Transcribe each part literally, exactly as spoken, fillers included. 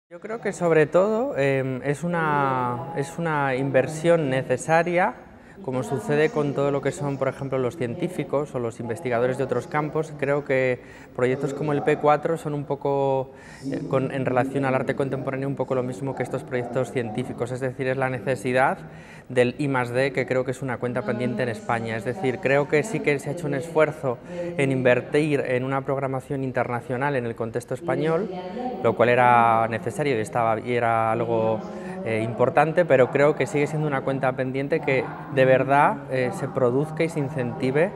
Yo creo que sobre todo eh, es, una, es una inversión necesaria, como sucede con todo lo que son, por ejemplo, los científicos o los investigadores de otros campos. Creo que proyectos como el P cuatro son un poco, eh, con, en relación al arte contemporáneo, un poco lo mismo que estos proyectos científicos, es decir, es la necesidad del I más D, que creo que es una cuenta pendiente en España. Es decir, creo que sí que se ha hecho un esfuerzo en invertir en una programación internacional en el contexto español, lo cual era necesario y, estaba, y era algo eh, importante, pero creo que sigue siendo una cuenta pendiente que de verdad eh, se produzca y se incentive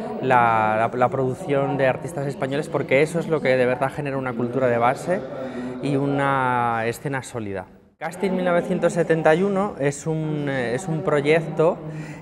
la, la, la producción de artistas españoles, porque eso es lo que de verdad genera una cultura de base y una escena sólida. Casting mil novecientos setenta y uno es un, es un proyecto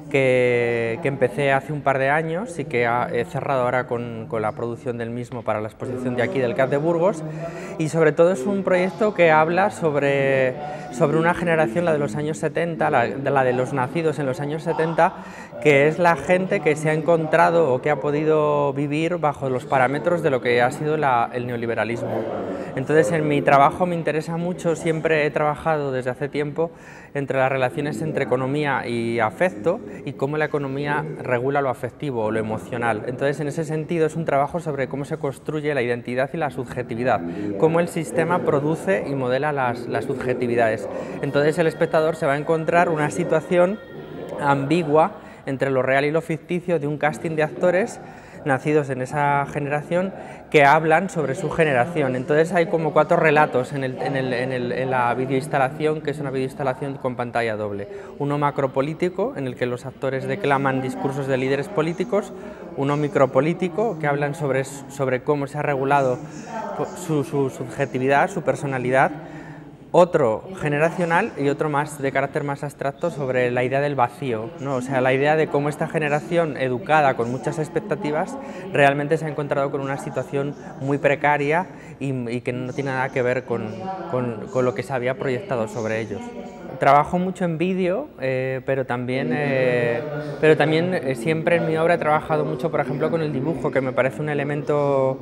que, que empecé hace un par de años y que he cerrado ahora con, con la producción del mismo para la exposición de aquí del C A T de Burgos, y sobre todo es un proyecto que habla sobre, sobre una generación, la de los años setenta, la, la de los nacidos en los años setenta, que es la gente que se ha encontrado o que ha podido vivir bajo los parámetros de lo que ha sido la, el neoliberalismo. Entonces, en mi trabajo me interesa mucho, siempre he trabajado desde hace tiempo entre las relaciones entre economía y afecto y cómo la economía regula lo afectivo o lo emocional. Entonces, en ese sentido es un trabajo sobre cómo se construye la identidad y la subjetividad, cómo el sistema produce y modela las, las subjetividades. Entonces, el espectador se va a encontrar una situación ambigua entre lo real y lo ficticio de un casting de actores nacidos en esa generación que hablan sobre su generación. Entonces hay como cuatro relatos en, el, en, el, en, el, en la videoinstalación, que es una videoinstalación con pantalla doble. Uno macropolítico, en el que los actores declaman discursos de líderes políticos; uno micropolítico, que hablan sobre, sobre cómo se ha regulado su, su subjetividad, su personalidad; otro generacional y otro más de carácter más abstracto sobre la idea del vacío, ¿no? O sea, la idea de cómo esta generación educada con muchas expectativas realmente se ha encontrado con una situación muy precaria y, y que no tiene nada que ver con, con, con lo que se había proyectado sobre ellos. Trabajo mucho en vídeo, eh, pero también, eh, pero también eh, siempre en mi obra he trabajado mucho, por ejemplo, con el dibujo, que me parece un elemento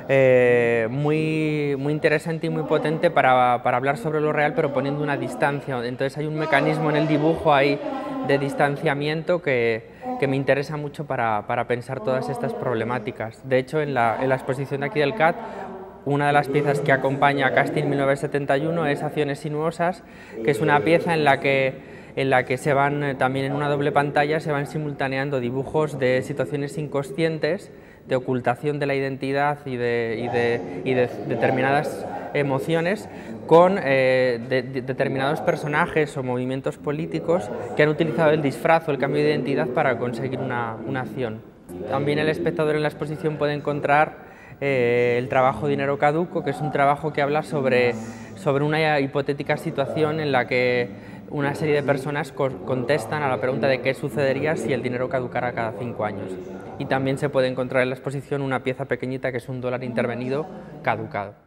eh, muy, muy interesante y muy potente para, para hablar sobre lo real, pero poniendo una distancia. Entonces hay un mecanismo en el dibujo ahí de distanciamiento que, que me interesa mucho para, para pensar todas estas problemáticas. De hecho, en la, en la exposición de aquí del C A T, una de las piezas que acompaña a Casting mil novecientos setenta y uno es Acciones sinuosas, que es una pieza en la que, en la que se van, también en una doble pantalla, se van simultaneando dibujos de situaciones inconscientes, de ocultación de la identidad y de, y de, y de determinadas emociones, con eh, de, de determinados personajes o movimientos políticos que han utilizado el disfraz o el cambio de identidad para conseguir una, una acción. También el espectador en la exposición puede encontrar Eh, el trabajo Dinero Caduco, que es un trabajo que habla sobre, sobre una hipotética situación en la que una serie de personas co contestan a la pregunta de qué sucedería si el dinero caducara cada cinco años. Y también se puede encontrar en la exposición una pieza pequeñita que es un dólar intervenido caducado.